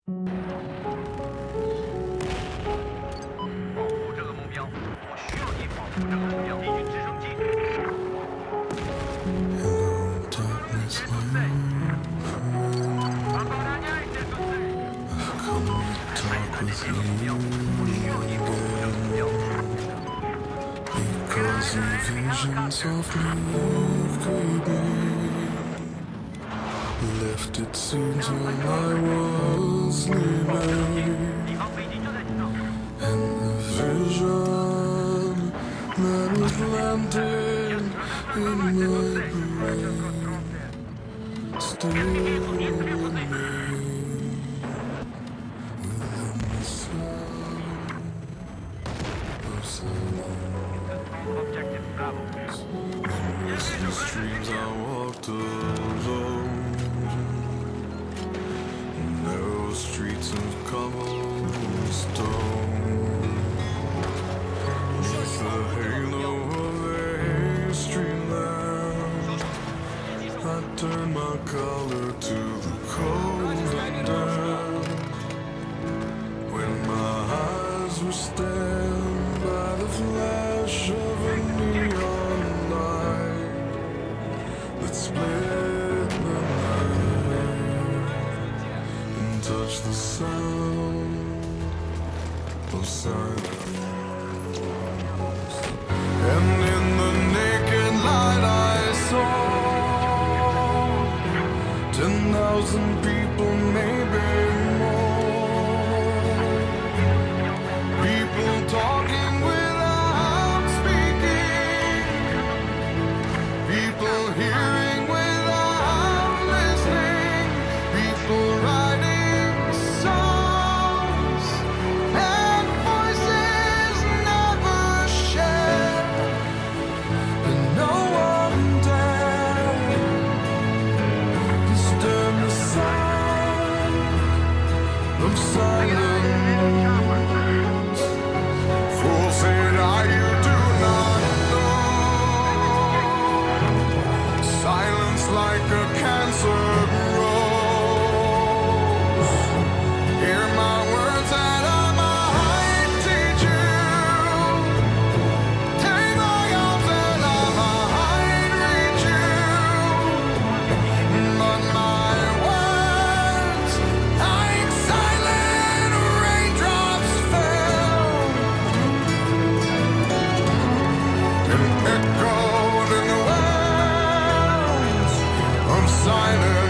护这个目标，我需要你保护这个目标。敌军直升机。报告大家，这个是。这个目标，我需要你保护这个目标。 Because visions of me could be left it seems when I was leaving, and the vision that was planted in my brain still with me within the sound of silence. In restless dreams I walked alone, narrow streets of cobblestone, with the halo of a street lamp. I turned my collar to the cold and damp, when my eyes were stabbed by the flash of a neon light that split the night and touched the sound of silence. And in the naked light I saw 10,000 people, maybe more, people talking without speaking, people hearing without listening, people writing songs and voices never shared, and no one dared disturb the sound of silence. Fool said I, you do not know. Silence like a cancer grows. Hear my words that I might teach you. Take my arms and I might reach you. But my words, like silent raindrops, fell and echoed in the wells of silence.